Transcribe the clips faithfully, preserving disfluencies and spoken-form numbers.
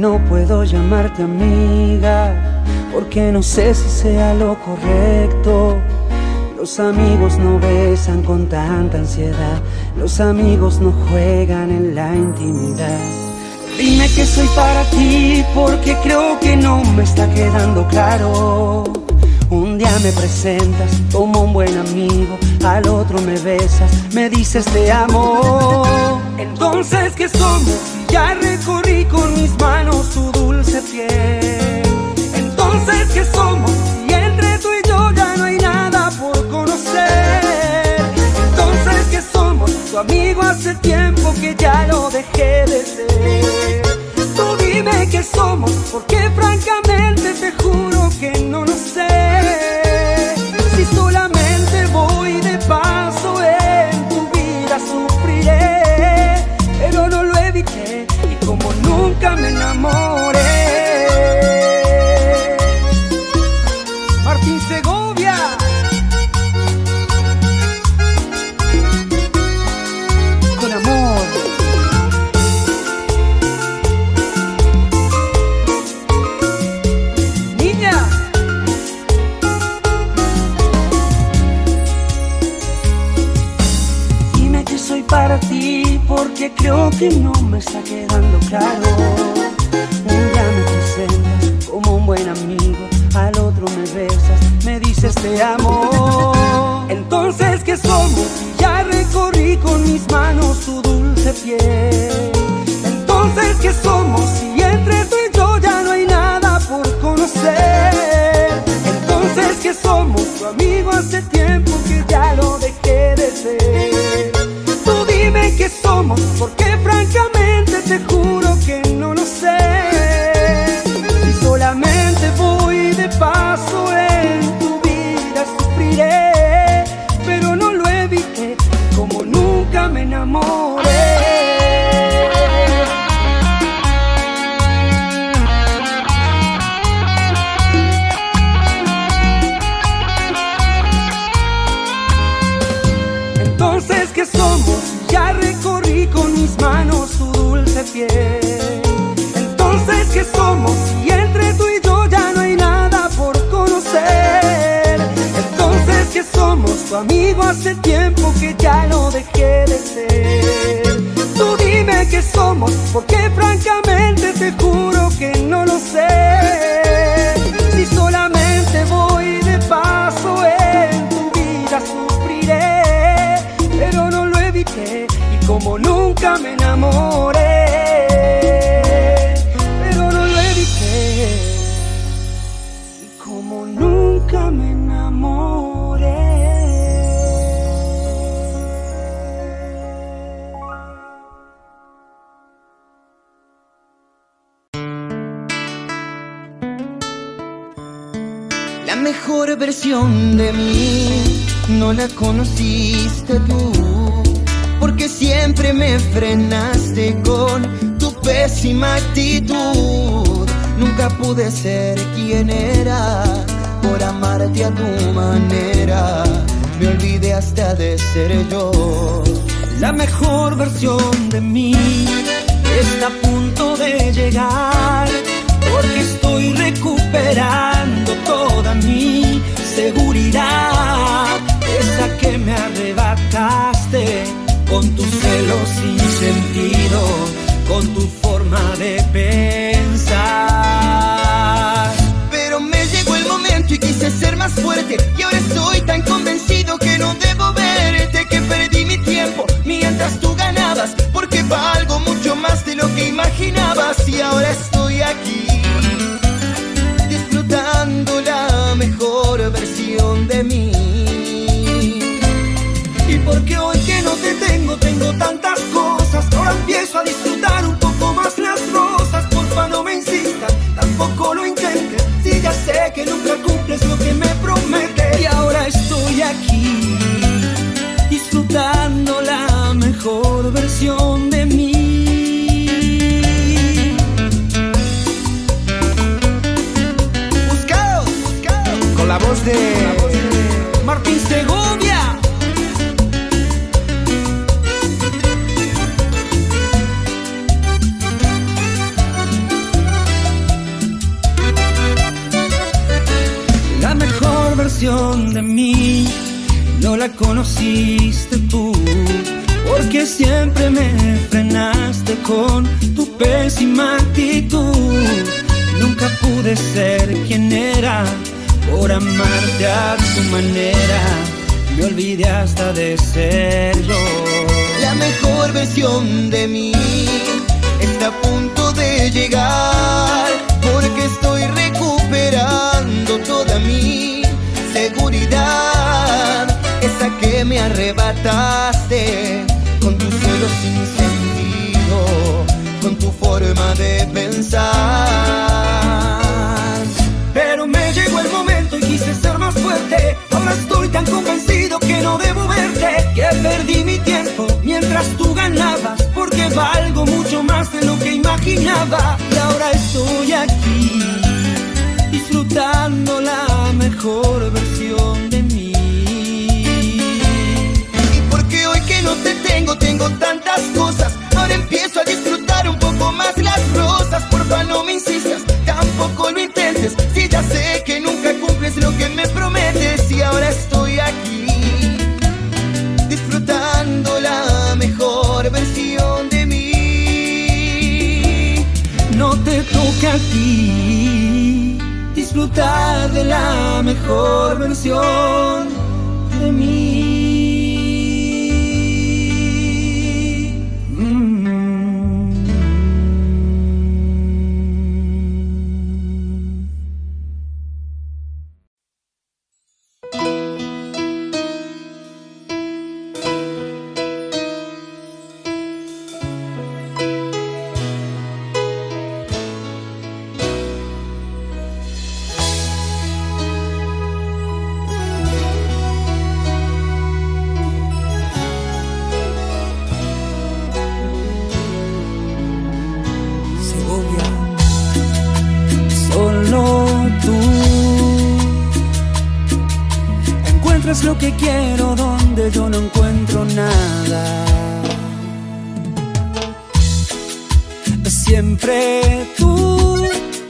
no puedo llamarte amiga, porque no sé si sea lo correcto. Los amigos no besan con tanta ansiedad, los amigos no juegan en la intimidad. Dime que soy para ti, porque creo que no me está quedando claro. Un día me presentas como un buen amigo, al otro me besas, me dices te amo. Entonces, ¿qué somos? Ya recorrí con mis manos tu dulce piel. Entonces, ¿qué somos? Y entre tú y yo ya no hay nada por conocer. Entonces, ¿qué somos? Tu amigo hace tiempo que ya lo dejé de ser. Tú dime qué somos, porque francamente te juro que no lo sé. Si solamente voy de paso en tu vida sufriré, pero no lo evité y como nunca me enamoré. Martín Segovia. Con amor. Niña. Dime que soy para ti, porque creo que no me está quedando claro. Un día me presentas como un buen amigo, al otro me besas, me dices te amo. Entonces, ¿qué somos? Ya recorrí con mis manos tu dulce piel. Entonces, ¿qué somos? Si entre tú y yo ya no hay nada por conocer. Entonces, ¿qué somos? Tu amigo hace tiempo que ya lo dejé de ser. Tú dime qué somos, porque francamente te juro que no lo sé. Si solamente voy de paso en tu vida sufriré, pero no lo evité, como nunca me enamoré. Entonces, ¿qué somos? Ya recorrí con mis manos tu dulce piel. Entonces, ¿qué somos? Y entre tú y yo ya no hay nada por conocer. Entonces, ¿qué somos? Tu amigo hace tiempo que ya lo dejé de ser. Tú dime qué somos, porque francamente te juro que no lo sé. Si solamente voy de paso en tu vida sufriré, pero no lo evité y como nunca me enamoré. Pero no lo evité y como nunca me enamoré. La mejor versión de mí no la conociste tú, porque siempre me frenaste con tu pésima actitud. Nunca pude ser quien era por amarte a tu manera. Me olvidé hasta de ser yo. La mejor versión de mí está a punto de llegar, porque estoy recuperando toda mi seguridad, esa que me arrebataste con tus celos sin sentido, con tu forma de pensar. Pero me llegó el momento y quise ser más fuerte, y ahora estoy tan convencido que no debo verte, que perdí mi tiempo mientras tú ganabas, porque valgo mucho más de lo que imaginabas. Y ahora estoy aquí disfrutando la mejor versión de mí. Y porque hoy que no te tengo, tengo tantas cosas, ahora empiezo a disfrutar un poco más las rosas. versión de mí no la conociste tú, porque siempre me frenaste con tu pésima actitud. Nunca pude ser quien era por amarte a tu manera. Me olvidé hasta de ser yo. La mejor versión de mí está a punto de llegar, porque estoy recuperando toda mi seguridad, esa que me arrebataste con tu celo sin sentido, con tu forma de pensar. Pero me llegó el momento y quise ser más fuerte. Ahora estoy tan convencido que no debo verte, que perdí mi tiempo mientras tú ganabas, porque valgo mucho más de lo que imaginaba. Y ahora estoy aquí disfrutando la mejor versión de mí. Y porque hoy que no te tengo, tengo tantas cosas, ahora empiezo a disfrutar un poco más las rosas. Porfa, no me insistas, tampoco lo intentes, si ya sé que nunca cumples lo que me prometes. Y ahora estoy aquí disfrutando la mejor versión de mí. No te toca a ti disfrutar de la mejor versión de mí. Lo que quiero donde yo no encuentro nada. Siempre tú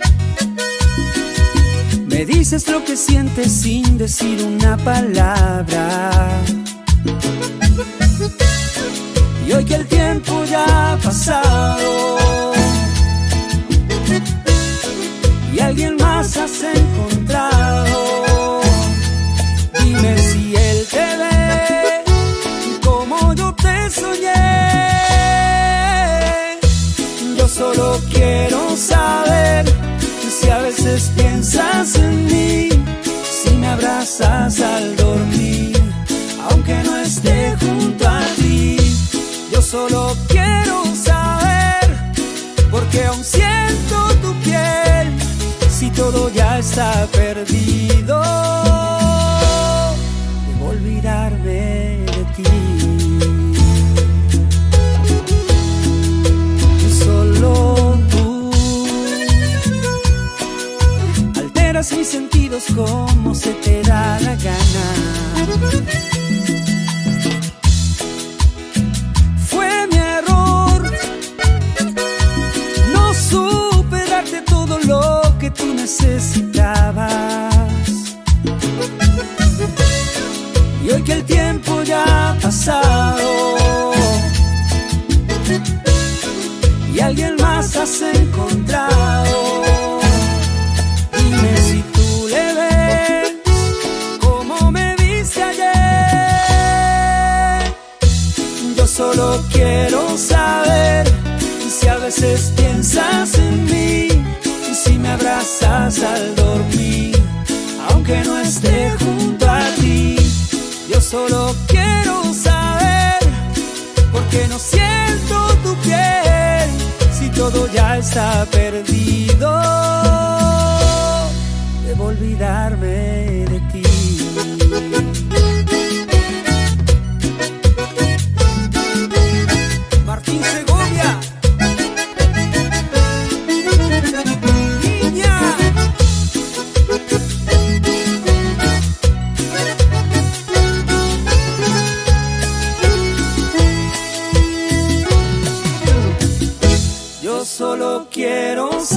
me dices lo que sientes sin decir una palabra. Y hoy que el tiempo ya ha pasado y alguien más has encontrado, dime si él te ve como yo te soñé. Yo solo quiero saber si a veces piensas en mí, si me abrazas al dormir, aunque no esté junto a ti. Yo solo quiero saber, porque aún siento tu piel, si todo ya está perdido. Olvidarme de ti. Solo tú alteras mis sentidos como se te da la gana. Fue mi error, no supe darte todo lo que tú necesitabas. Y hoy que el tiempo ya ha pasado y alguien más has encontrado, dime si tú le ves como me viste ayer. Yo solo quiero saber si a veces piensas en mí, si me abrazas al dormir, aunque no esté junto a ti. Yo solo quiero saber, porque no siento tu piel, si todo ya está perdido. Debo olvidarme de ti. Martín Segovia. Niña. Yo solo quiero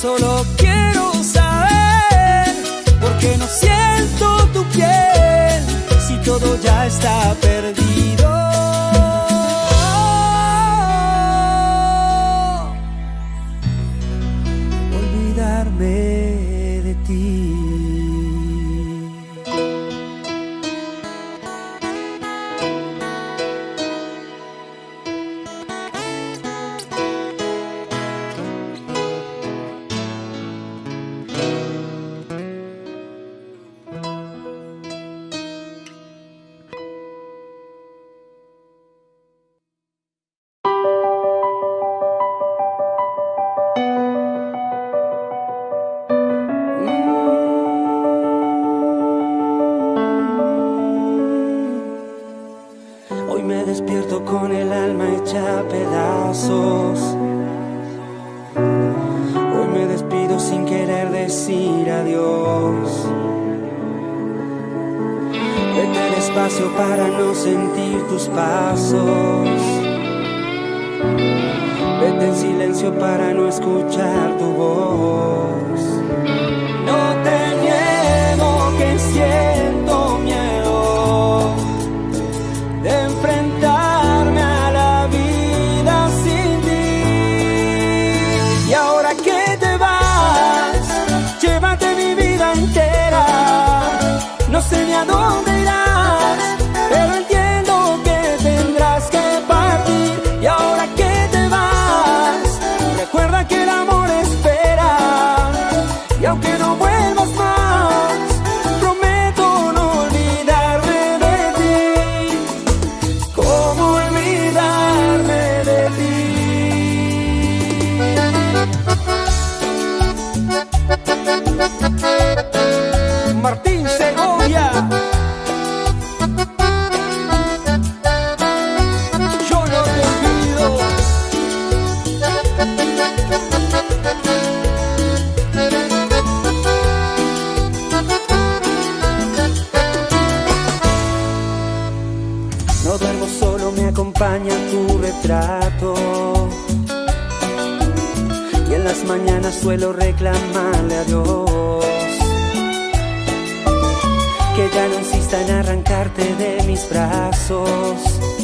Solo quiero saber por qué no siento tu piel si todo ya está perdido. Olvidarme de ti. Despierto con el alma hecha a pedazos. Hoy me despido sin querer decir adiós. Vete despacio para no sentir tus pasos. Vete en silencio para no escuchar tu voz. No te niego que siento miedo de enfrentarme a la vida sin ti. Y ahora que te vas, llévate mi vida entera. No sé ni a dónde irás, pero entiendo que tendrás que partir. Y ahora que te vas, recuerda que el amor espera. Y aunque no vuelvas más, prometo no olvidarme de ti. ¿Cómo olvidarme de ti? Martín Segovia, yo no te olvido. No duermo solo, me acompaña tu retrato. Y en las mañanas suelo reclamarle a Dios que ya no insista en arrancarte de mis brazos.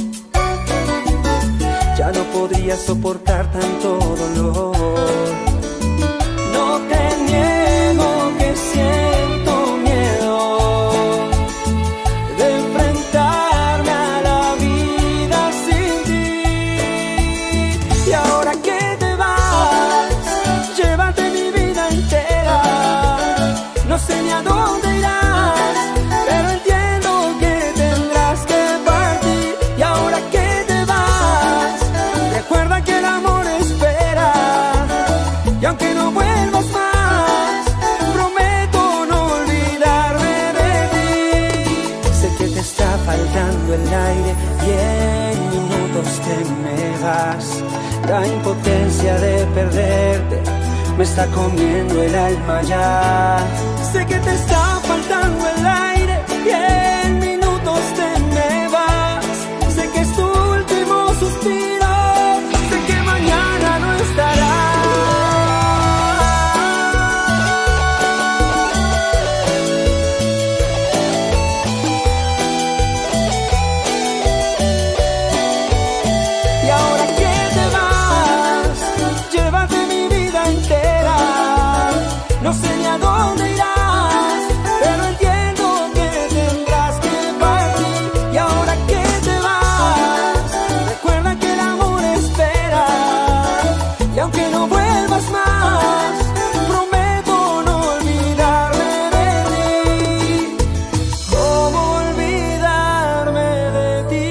Ya no podría soportar tanto dolor. No te niego que siento miedo de enfrentarme a la vida sin ti. Y ahora que te vas, llévate mi vida entera. No sé ni a dónde irás, pero entiendo que tendrás que partir. Y ahora que te vas, recuerda que el amor espera. Y aunque no vuelvas más, prometo no olvidarme de ti. Sé que te está faltando el aire y en minutos te me vas. La impotencia de perderte me está comiendo el alma ya. Sé que te está faltando el aire y en minutos te me vas. Sé que es tu último suspiro, sé que mañana no estarás. Y ahora que te vas, llévate mi vida entera. No sé ni a dónde irás, pero entiendo que tendrás que partir. Y ahora que te vas, recuerda que el amor espera. Y aunque no vuelvas más, prometo no olvidarme de ti. ¿Cómo olvidarme de ti?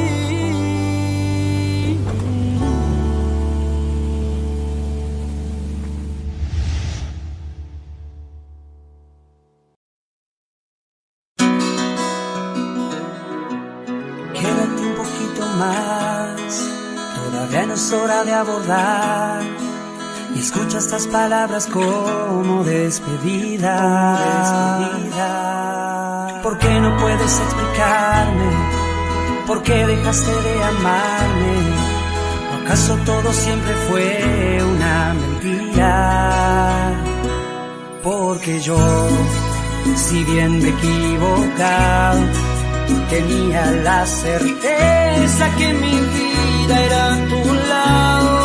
Quédate un poquito más, todavía no es hora de abordar. Y escucha estas palabras como despedida. Como despedida. ¿Por qué no puedes explicarme por qué dejaste de amarme? ¿O ¿Acaso todo siempre fue una mentira? Porque yo, si bien me equivocaba, tenía la certeza que mi vida era a tu lado.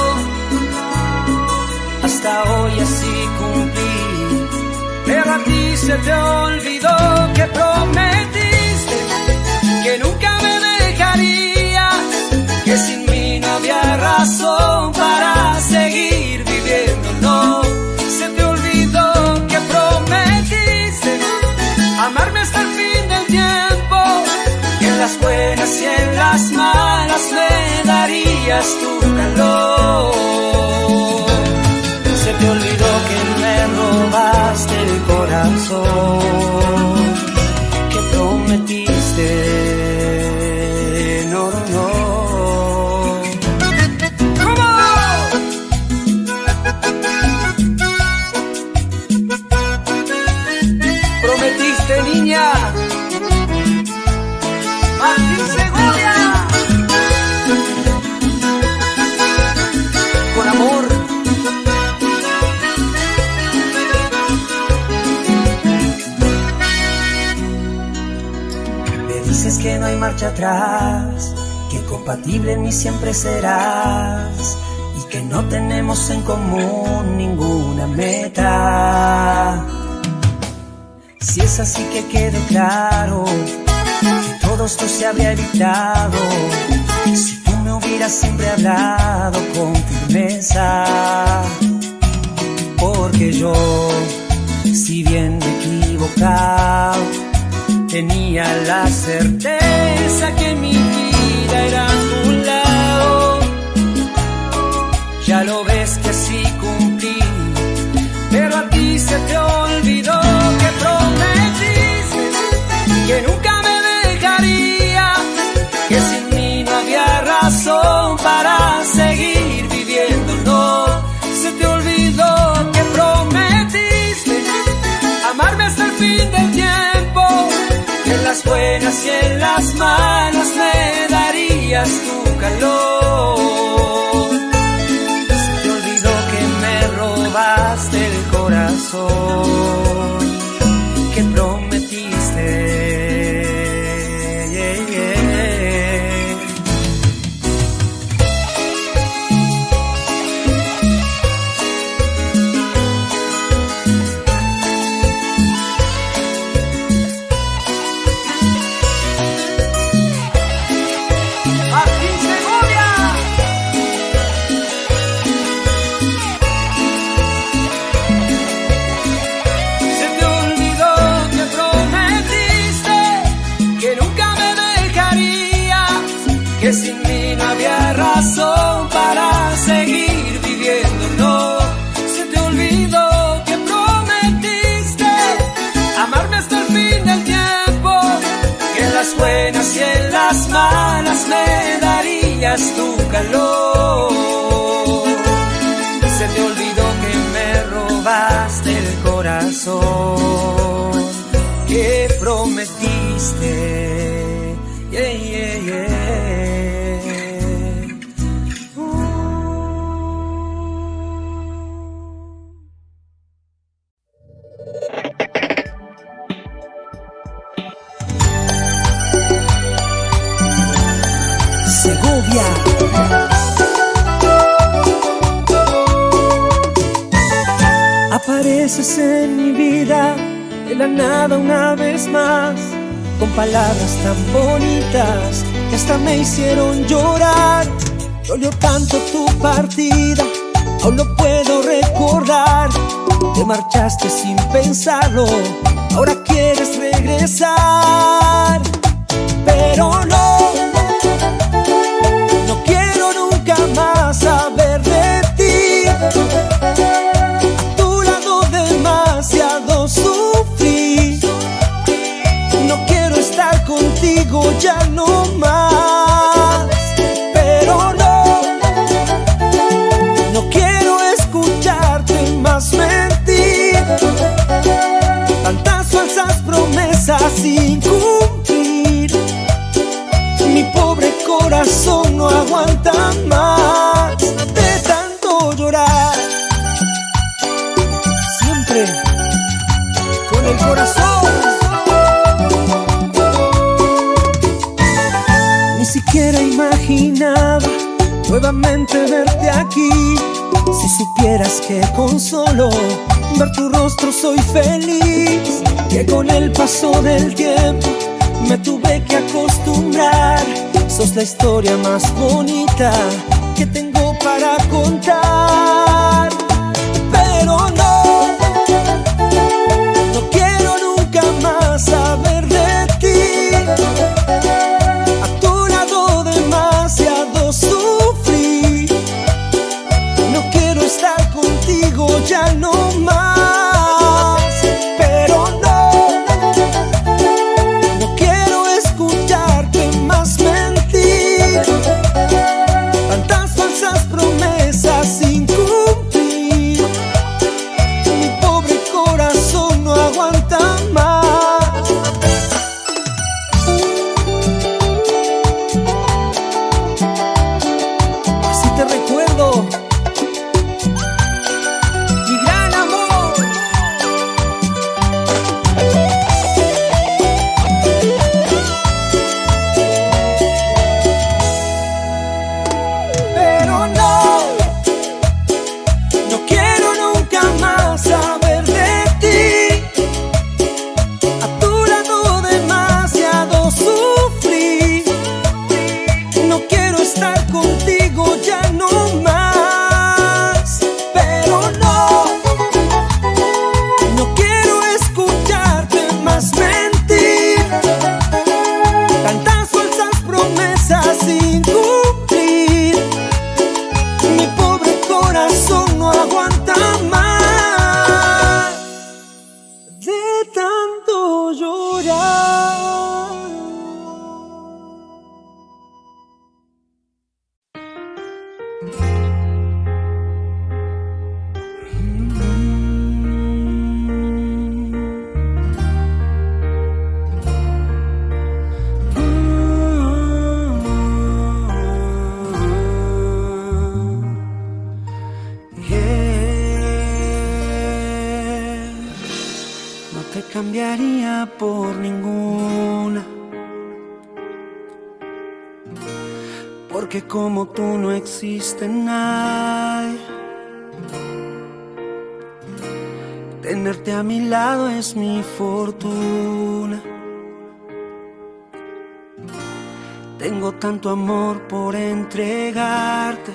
Hasta hoy así cumplí, pero a ti se te olvidó que prometiste que nunca me dejaría, que sin mí no había razón para seguir viviendo. No, se te olvidó que prometiste amarme hasta el fin del tiempo, que en las buenas y en las malas me darías tu calor. Se te olvidó que me robaste el corazón, que prometiste. No, no, no. Prometiste, niña. Martín Segovia. Con amor. Me dices que no hay marcha atrás, que compatible en mí siempre serás, y que no tenemos en común ninguna meta. Si es así, que quede claro que todo esto se habría evitado si tú me hubieras siempre hablado con firmeza. Porque yo, si bien me equivocaba, tenía la certeza que mi vida era a tu lado. Ya lo ves que sí cumplí, pero a ti se te olvidó que prometiste que nunca me dejaría, que sin mí no había razón para seguir viviendo. No, se te olvidó que prometiste amarme hasta el fin del tiempo, que en las buenas y en las malas me darías tu calor. Se te olvidó que me robaste el corazón, que prometiste. Yeah, yeah. Martín Segovia. Se te olvidó que prometiste que nunca me dejarías, que sin mí no había razón para seguir viviendo. No, se te olvidó que prometiste amarme hasta el fin del tiempo, que en las buenas y en las malas me darías tu calor. Se te olvidó que me robaste el corazón, que prometiste. Yeah, yeah, yeah. Segovia. Apareces en mi vida de la nada una vez más, con palabras tan bonitas que hasta me hicieron llorar. Dolió tanto tu partida, aún lo puedo recordar. Te marchaste sin pensarlo, ahora quieres regresar. Pero no, no quiero nunca más saber de ti. A tu lado demasiado sufrí, no quiero estar contigo ya no más. Pero no, no quiero escucharte más mentir, tantas falsas promesas sin cumplir. Mi pobre corazón no aguanta más. corazón. Ni siquiera imaginaba nuevamente verte aquí. Si supieras que con solo ver tu rostro soy feliz, que con el paso del tiempo me tuve que acostumbrar. Sos la historia más bonita que tengo para contar. Pero no, no quiero nunca más saber de ti. A tu lado demasiado sufrí. No quiero estar contigo ya no más. Pero no, no quiero escucharte más mentir. Tantas falsas promesas sin cumplir. Mi pobre corazón no aguanta más. Así te recuerdo, mi gran amor. Pero no, no quiero nunca más saber de ti. A tu lado demasiado sufrí. No quiero estar contigo ya no más. Pero no, no quiero escucharte más mentir. Tantas falsas promesas sin cumplir. Mi pobre corazón no aguanta más de tanto llorar. No te cambiaría por ninguna, porque como tú no existe nadie. Tenerte a mi lado es mi fortuna. Tengo tanto amor por entregarte.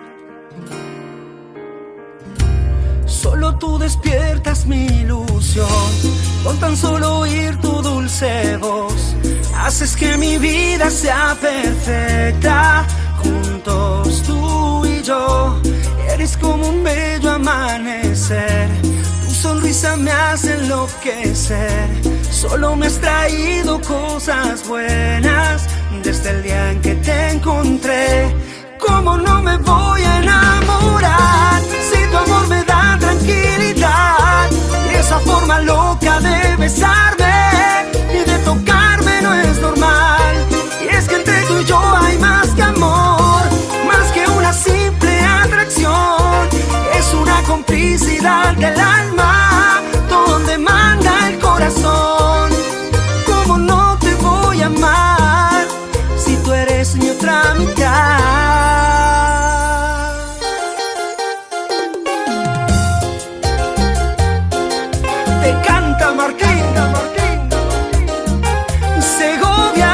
Solo tú despiertas mi ilusión. Con tan solo oír tu dulce voz, haces que mi vida sea perfecta. Juntos tú y yo, eres como un bello amanecer. Tu sonrisa me hace enloquecer. Solo me has traído cosas buenas desde el día en que te encontré. ¿Cómo no me voy a enamorar si tu amor me da tranquilidad? Y esa forma loca de besarme y de tocarme no es normal. Y es que entre tú y yo hay más que amor, más que una simple atracción. Es una complicidad del alma donde manda el corazón. ¿Cómo no te voy a amar si tú eres mi otra mitad? Te canta Martín, Martín Segovia.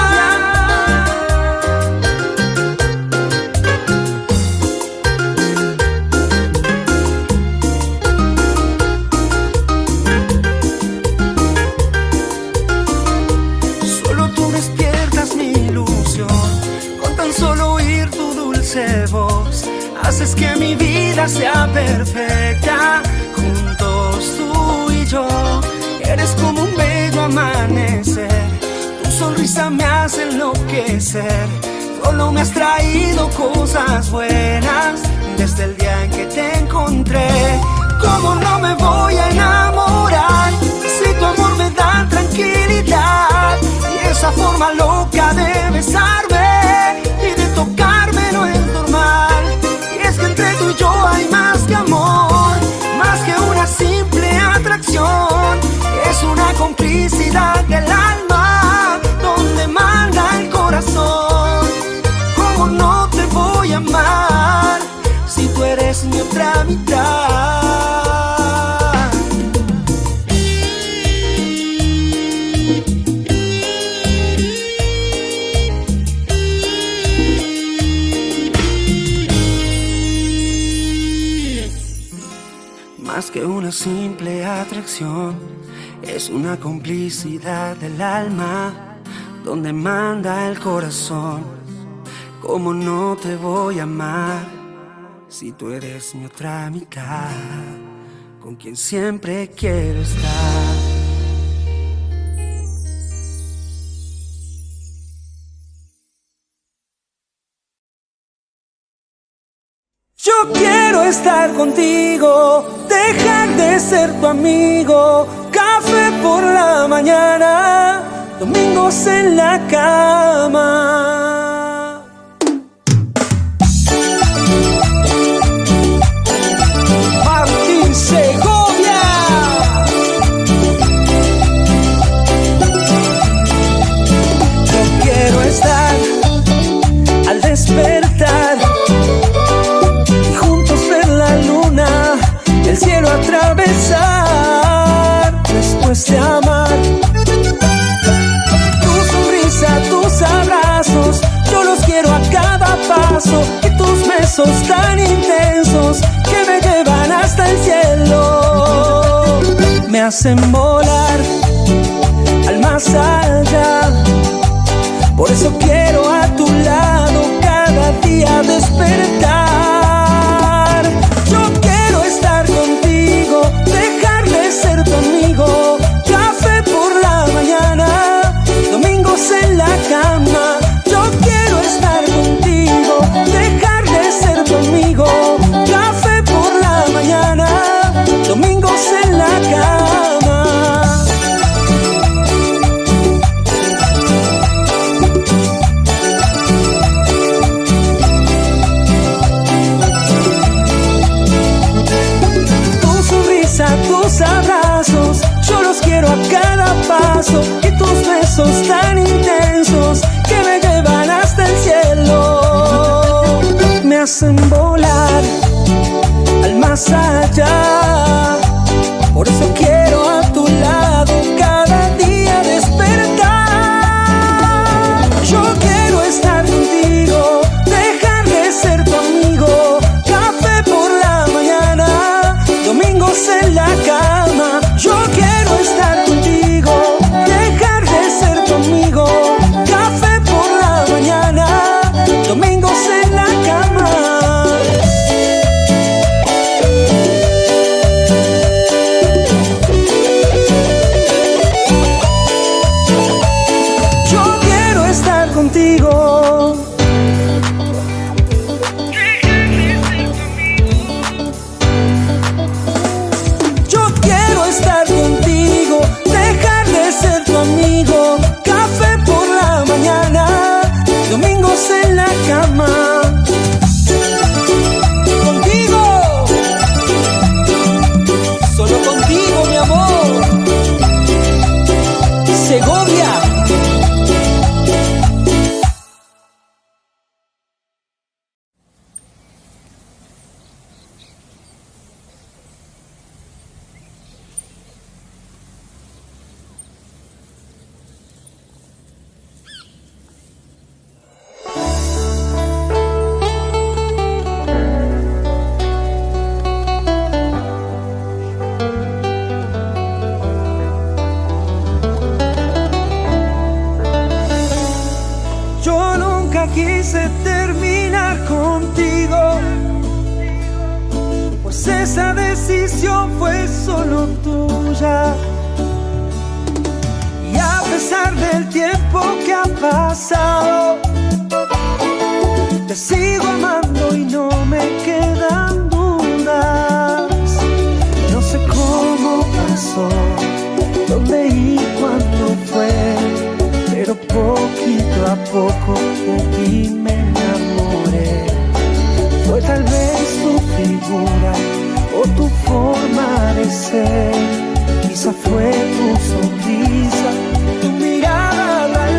Solo tú despiertas mi ilusión. Con tan solo oír tu dulce voz, haces que mi vida sea perfecta. Juntos tú y yo, eres como un bello amanecer. Tu sonrisa me hace enloquecer. Solo me has traído cosas buenas desde el día en que te encontré. ¿Cómo no me voy a enamorar si tu amor me da tranquilidad? Y esa forma loca de besarme y de tocarme no es normal. Y es que entre tú y yo hay más que amor, más que una simple atracción. Es que una simple atracción, es una complicidad del alma, donde manda el corazón. ¿Cómo no te voy a amar si tú eres mi otra mitad, con quien siempre quiero estar? Yo quiero estar contigo, dejar de ser tu amigo. Café por la mañana, domingos en la cama. Martín Segovia. Yo quiero estar al despertar, el cielo atravesar, después de amar. Tu sonrisa, tus abrazos, yo los quiero a cada paso. Y tus besos tan intensos que me llevan hasta el cielo, me hacen volar al más allá. Por eso quiero a tu lado cada día despertar. Dejar de ser tu amigo, café por la mañana, domingos en la cama. Yo quiero estar contigo, dejar de ser tu amigo, café por la mañana, domingos en la cama. Tus abrazos, yo los quiero a cada paso. Y tus besos tan intensos que me llevan hasta el cielo, me hacen volar al más allá. Por eso quiero a tu lado cada día despertar. Yo quiero estar contigo, dejar de ser tu amigo, café por la mañana, domingos en la cama. Yo quiero estar contigo, dejar de ser tu amigo, café por la mañana, domingos en la cama. Yo quiero estar contigo. Estar contigo, dejar de ser tu amigo, café por la mañana, domingos en la cama. Contigo, solo contigo, mi amor. Segovia. Quise terminar contigo, pues esa decisión fue solo tuya. Y a pesar del tiempo que ha pasado, te sigo amando y no me quedan dudas. No sé cómo pasó, dónde y cuándo fue, pero poquito a poco de ti me enamoré. Fue tal vez tu figura o tu forma de ser, quizá fue tu sonrisa, tu mirada tal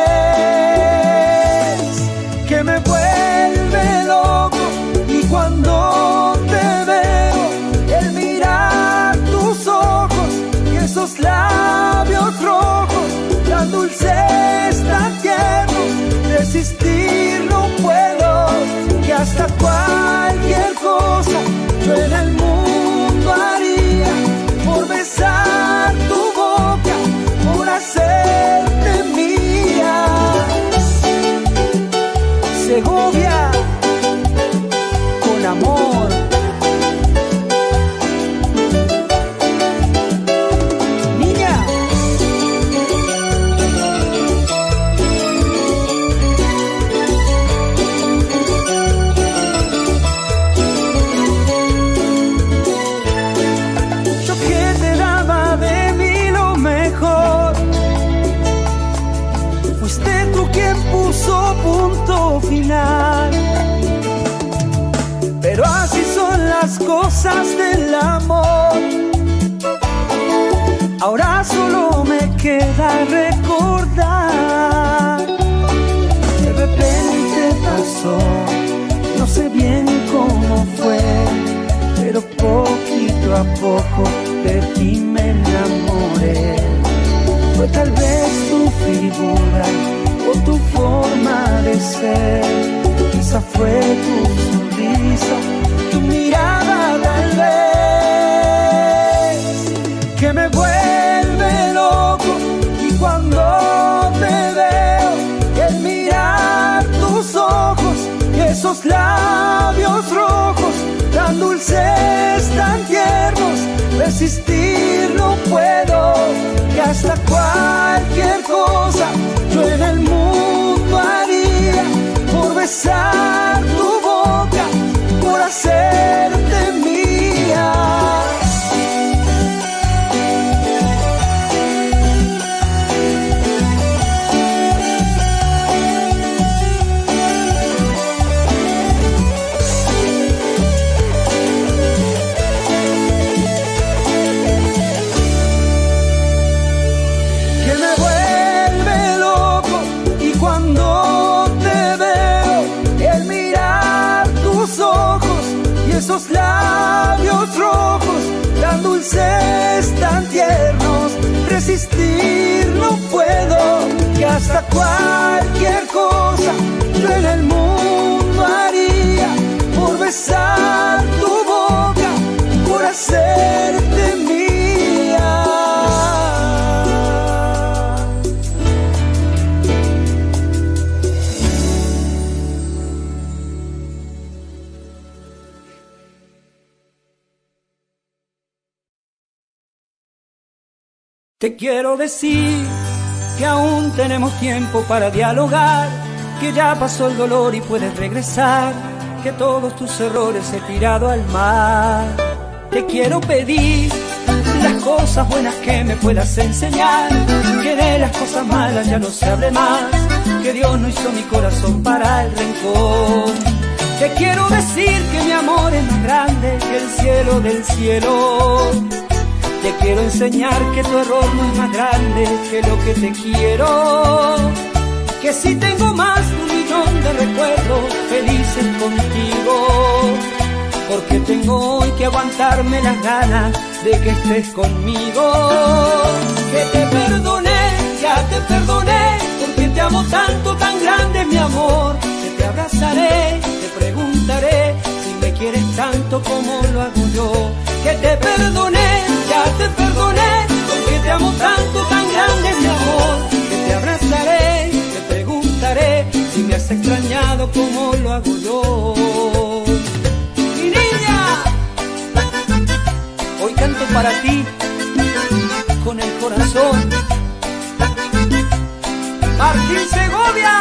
vez, que me vuelve loco. Y cuando te veo, el mirar tus ojos y esos labios rojos tan dulces, tan tiernos, resistir no puedo. Y hasta cualquier cosa yo en el mundo haría punto final. Pero así son las cosas del amor. Ahora solo me queda recordar. De repente pasó, no sé bien cómo fue, pero poquito a poco de ti me enamoré. Fue tal vez tu figura o tu forma de ser, quizá fue tu sonrisa, tu mirada tal vez, que me vuelve loco. Y cuando te veo, el mirar tus ojos y esos labios rojos, tan dulces, tan tiernos, resistir no puedo, que hasta cualquier cosa yo en el mundo haría por besar tu boca, por hacerte mía. Esos labios rojos, tan dulces, tan tiernos, resistir no puedo, que hasta cualquier cosa yo en el mundo haría por besar tu boca, por hacerte mía. Te quiero decir que aún tenemos tiempo para dialogar, que ya pasó el dolor y puedes regresar, que todos tus errores he tirado al mar. Te quiero pedir las cosas buenas que me puedas enseñar, que de las cosas malas ya no se hable más, que Dios no hizo mi corazón para el rencor. Te quiero decir que mi amor es más grande que el cielo del cielo. Te quiero enseñar que tu error no es más grande que lo que te quiero, que si tengo más de un millón de recuerdos felices contigo, porque tengo hoy que aguantarme las ganas de que estés conmigo. Que te perdoné, ya te perdoné, porque te amo tanto, tan grande mi amor, que te abrazaré, te preguntaré si me quieres tanto como lo hago yo. Que te perdoné, ya te perdoné, porque te amo tanto, tan grande mi amor, que te abrazaré, te preguntaré si me has extrañado como lo hago yo. Mi niña, hoy canto para ti con el corazón. Martín Segovia.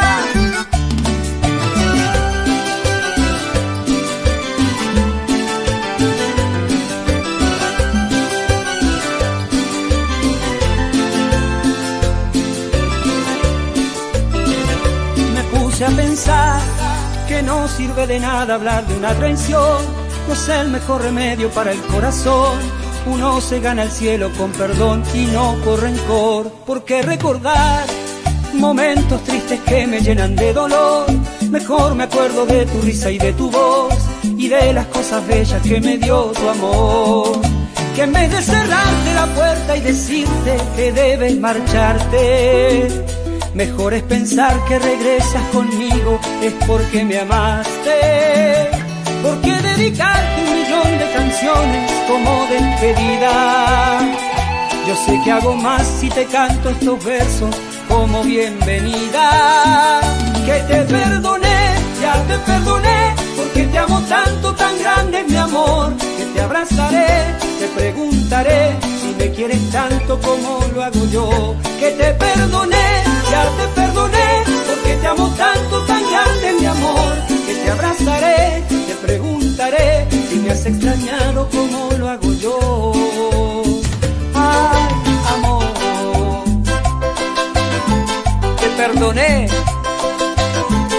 A pensar que no sirve de nada hablar de una traición, no es el mejor remedio para el corazón. Uno se gana el cielo con perdón y no con rencor. Porque recordar momentos tristes que me llenan de dolor, mejor me acuerdo de tu risa y de tu voz, y de las cosas bellas que me dio tu amor. Que en vez de cerrarte la puerta y decirte que debes marcharte, mejor es pensar que regresas conmigo, es porque me amaste. Porque dedicarte un millón de canciones como despedida, yo sé que hago más si te canto estos versos como bienvenida. Que te perdoné, ya te perdoné, porque te amo tanto, tan grande mi amor, que te abrazaré, te preguntaré si me quieres tanto como lo hago yo. Que te perdoné, ya te perdoné, porque te amo tanto, tan grande mi amor, que te abrazaré, te preguntaré si me has extrañado como lo hago yo. Ay, amor, te perdoné,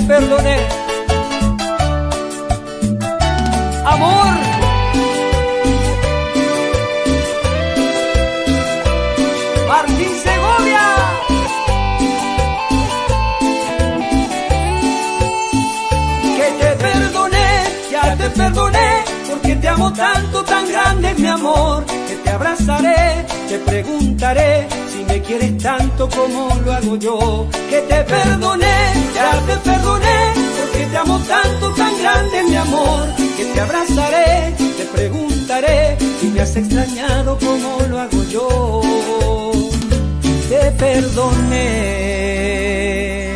te perdoné. Amor, Martín Segovia. Que te perdoné, ya te perdoné, porque te amo tanto, tan grande es mi amor. Que te abrazaré, te preguntaré si me quieres tanto como lo hago yo. Que te perdoné, ya te perdoné, porque te amo tanto, tan grande es mi amor. Que te abrazaré, te preguntaré si me has extrañado como lo hago yo. Te perdoné.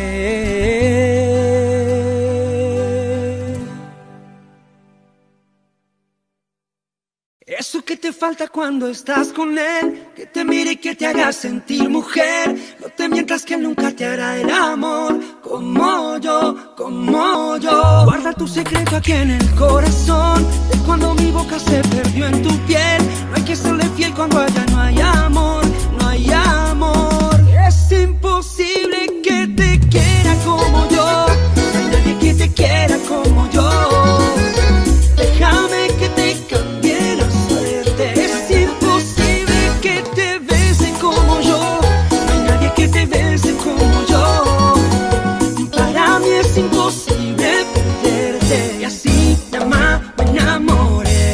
Eso que te falta cuando estás con él, que te mire y que te haga sentir mujer. No te mientas que nunca te hará el amor como yo, como yo. Guarda tu secreto aquí en el corazón, de cuando mi boca se perdió en tu piel. No hay que serle fiel cuando allá no hay amor, no hay amor. Es imposible que te quiera como yo, no hay nadie que te quiera como yo. Déjame que te cambie la suerte. Es imposible que te bese como yo, no hay nadie que te bese como yo. Para mí es imposible perderte, y así nada más me enamoré.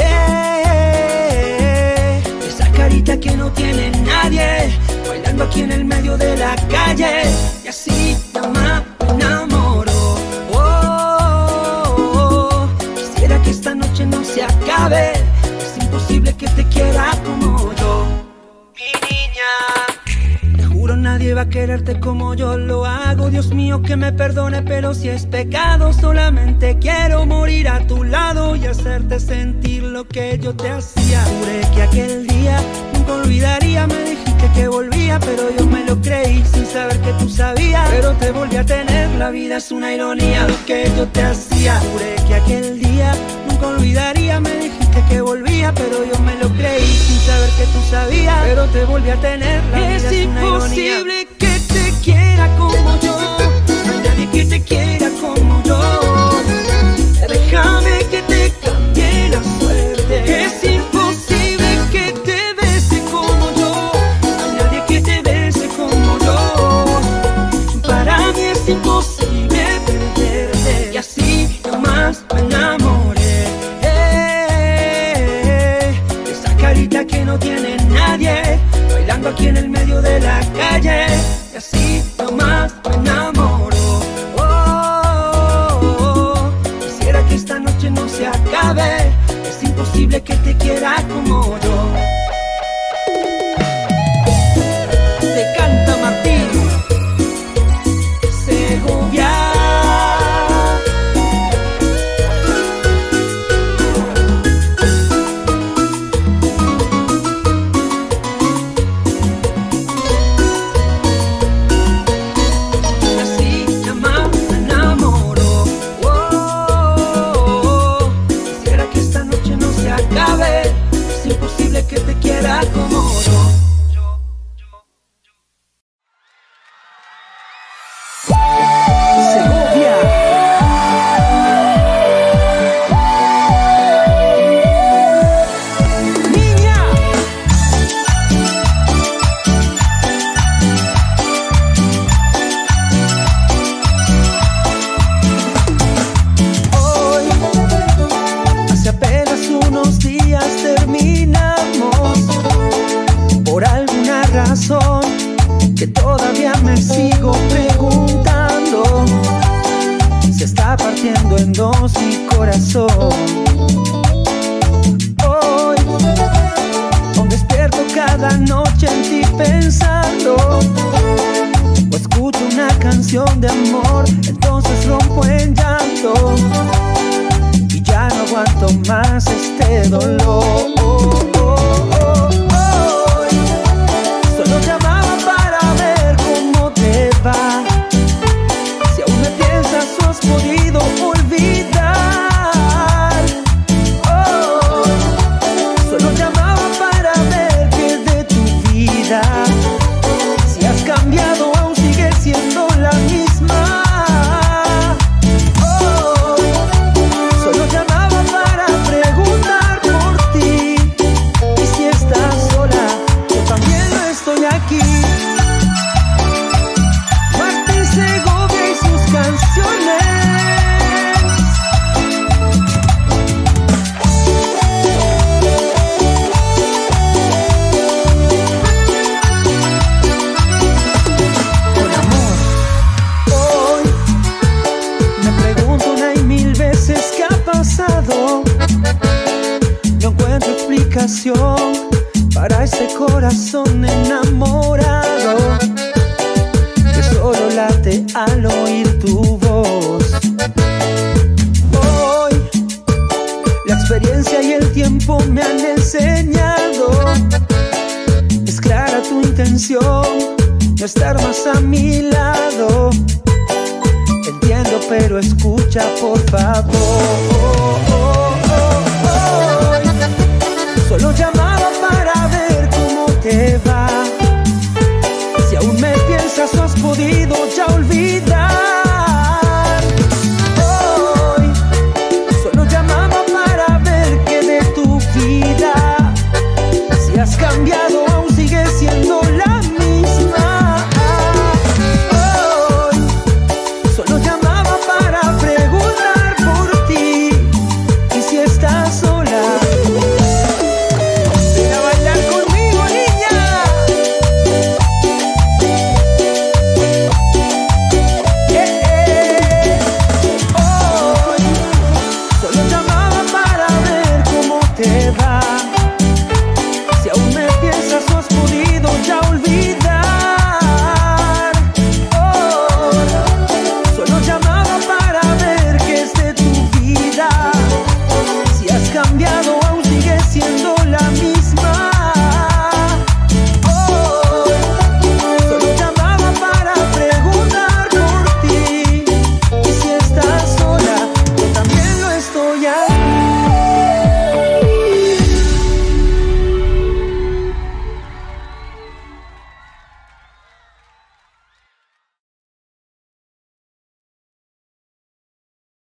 Eh, esa carita que no tiene nadie, bailando aquí en el medio de la calle, y así nada más me enamoro. Quisiera que esta noche no se acabe, es imposible que te quiera como yo, mi niña. Te juro nadie va a quererte como yo lo hago. Dios mío que me perdone, pero si es pecado, solamente quiero morir a tu lado y hacerte sentir lo que yo te hacía. Juré que aquel día nunca olvidaría, me dijiste que volvía, pero yo me lo creí sin saber que tú sabías. Pero te volví a tener, la vida es una ironía, lo que yo te hacía. Juré que aquel día nunca olvidaría, me dijiste que volvía, pero yo me lo creí sin saber que tú sabías. Pero te volví a tener, la vida es, es una ironía. Es imposible que te quiera como yo, no hay nadie que te quiera como yo. Déjame que te cambie la suerte. Es imposible que te bese como yo, no hay nadie que te bese como yo. Para mí es imposible perderte, y así nomás me enamoré. Eh, esa carita que no tiene nadie, bailando aquí en el medio de la calle, y así nomás me enamoro. Oh, oh, oh. Quisiera que esta noche no se acabe, es imposible que te quiera como yo. Te canta Martín Segovia. Que te quiera como yo. Segovia. Niña. Hoy, hace apenas unos días terminamos, por alguna razón que todavía me sigo preguntando. Se está partiendo en dos mi corazón. Hoy, aún despierto cada noche en ti pensando, o escucho una canción de amor, entonces rompo en llanto y ya no aguanto más este dolor. Solo llamaba para ver cómo te va, si aún me piensas o has podido olvidar. Oh, solo llamaba para ver qué es de tu vida, si has cambiado o aún sigues siendo la misma. explicación para este corazón enamorado que solo late al oír tu voz. Hoy la experiencia y el tiempo me han enseñado, es clara tu intención, no estar más a mi lado. Entiendo, pero escucha por favor. Solo llamaba para ver cómo te va.